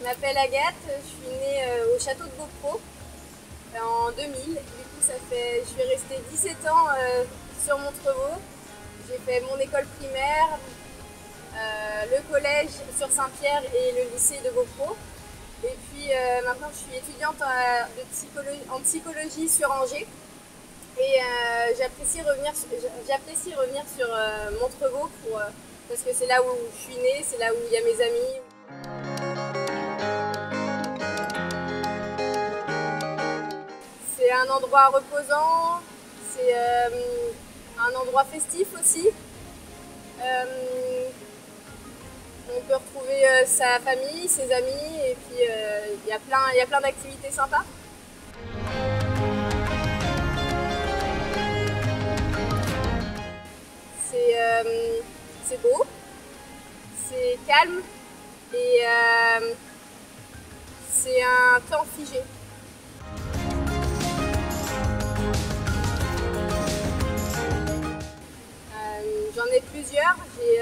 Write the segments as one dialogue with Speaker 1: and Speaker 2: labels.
Speaker 1: m'appelle Agathe, je suis née au château de Beaupro en 2000. Du coup, je suis restée 17 ans sur Montrevaux. J'ai fait mon école primaire, le collège sur Saint-Pierre et le lycée de Beaupro. Et puis maintenant, je suis étudiante en psychologie sur Angers. Et j'apprécie revenir sur Montrevaux parce que c'est là où je suis née, c'est là où il y a mes amis. C'est un endroit reposant, c'est un endroit festif aussi. On peut retrouver sa famille, ses amis, et puis il y a plein d'activités sympas. C'est beau, c'est calme et c'est un temps figé. J'en ai plusieurs.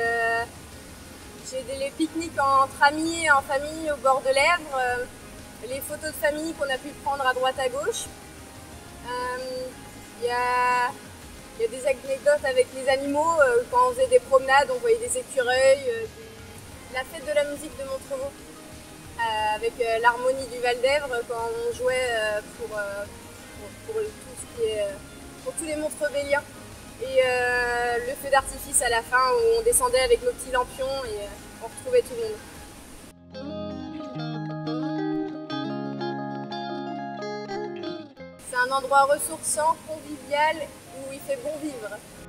Speaker 1: J'ai les pique-niques entre amis et en famille au bord de l'Èvre, les photos de famille qu'on a pu prendre à droite à gauche. Il y a des anecdotes avec les animaux, quand on faisait des promenades, on voyait des écureuils, la fête de la musique de Montrevaux, avec l'harmonie du Val d'Èvre quand on jouait pour tous les Montrevéliens. Et le feu d'artifice à la fin où on descendait avec nos petits lampions et on retrouvait tout le monde. C'est un endroit ressourçant, convivial, où il fait bon vivre.